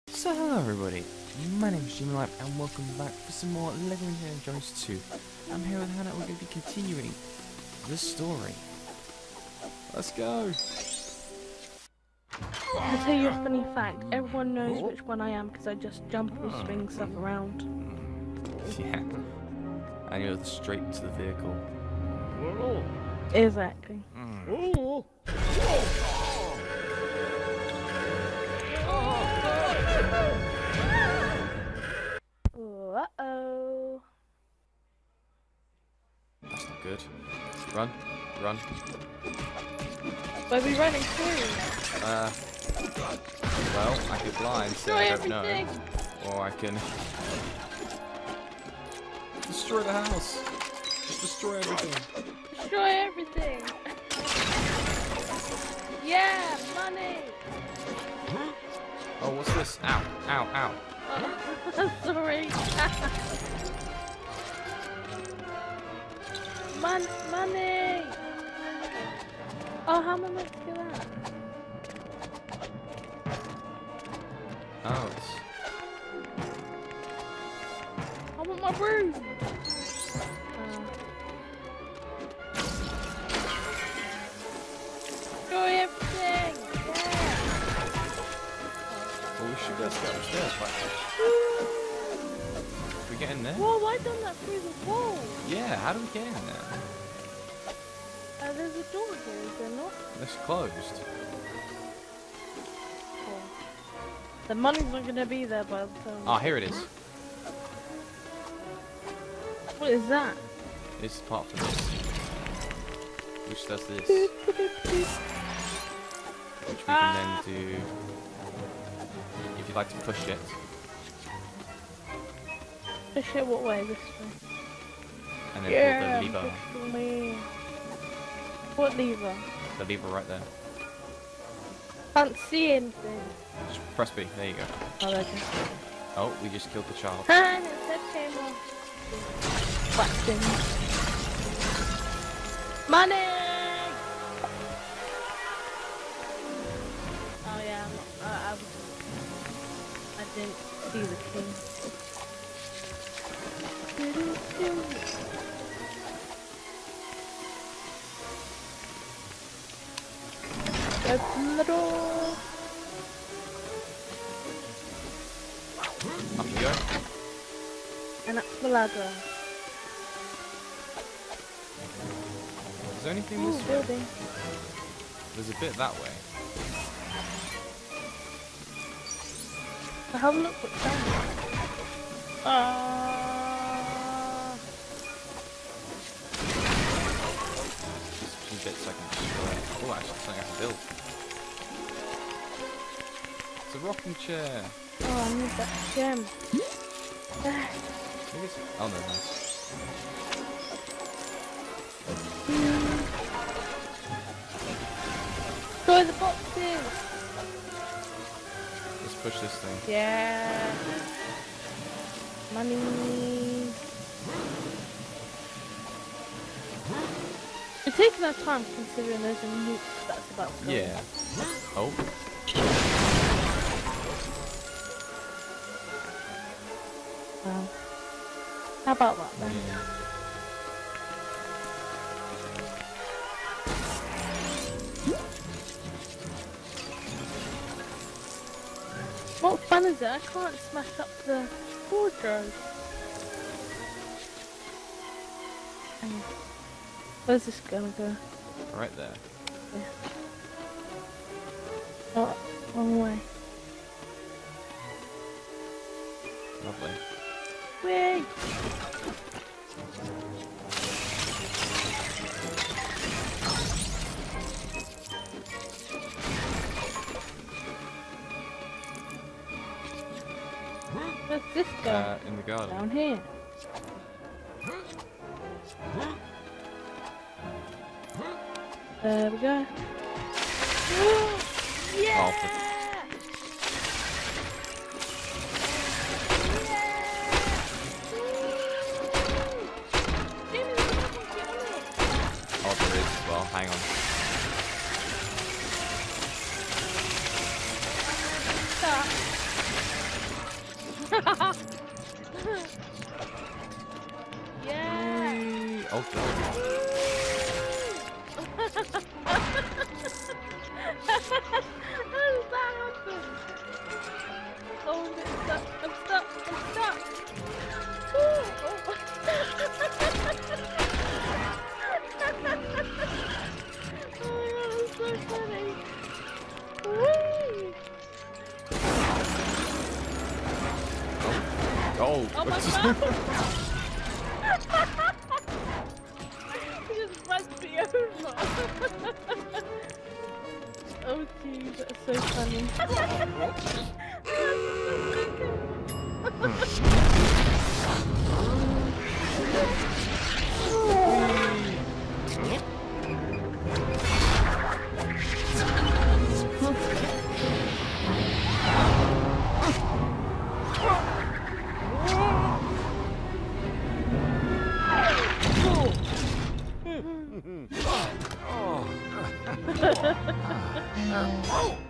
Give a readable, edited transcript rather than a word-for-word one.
So hello everybody, my name is Jimmy Life and welcome back for some more LEGO Indiana Jones 2. I'm here with Hannah, we're going to be continuing the story. Let's go! I'll tell you a funny fact, everyone knows which one I am because I just jump and swing stuff around. Yeah, and you're straight to the vehicle. Exactly. Uh-oh. That's not good. Run, run. Where are we running to? Well, I could fly and say I don't know. Or I can destroy the house. Just destroy everything. Destroy everything. Yeah, money. Oh, what's this? Ow, ow, ow. Sorry. Money. Oh, how am I meant to do that? Oh, it's... I want my room. Destroy everything. Yeah. Well, we should go upstairs, right? We get in there? Whoa, I done that through the wall. Yeah, how do we get in there? There's a door here, is there not? It's closed. Oh. The money's not gonna be there by the time. Ah, here it is. What is that? This is part for this. Which does this. Which we can then do... If you'd like to push it. Push it what way? This way. And then pull the lever. push me. What lever? The lever right there. Can't see anything. Just press B. There you go. Oh, there it is. Oh, we just killed the child. And it said came off. Waxing. Money! Oh yeah, I didn't see the king. Open the door. Up you go. And up the ladder. Is there anything Ooh, this way? building. There's a bit that way. I haven't looked what's down there. Just some bits I can destroy. Oh, actually, something I can build. It's a rocking chair. Oh, I need that gem. Maybe it's... Oh, no, nice. Destroy the boxes! Let's push this thing. Yeah. Money. We're taking our time considering there's a nuke that's about to go. Yeah. Oh. How about that then? Yeah. What fun is it? I can't smash up the wardrobe. Hang on. Where's this gonna go? Right there. Yeah. Oh, wrong way. Lovely. Whee! Where's this go? In the garden. Down here. There we go. Yeah! Oh, there is as well. Hang on. Stop. Oh god. How does that happen? Oh, I'm stuck. I'm stuck. I'm stuck. Ooh, oh. Oh my god, that's so funny. Whee! Oh. Oh my god! He just runs me over. Oh geez, that's so funny. Oh.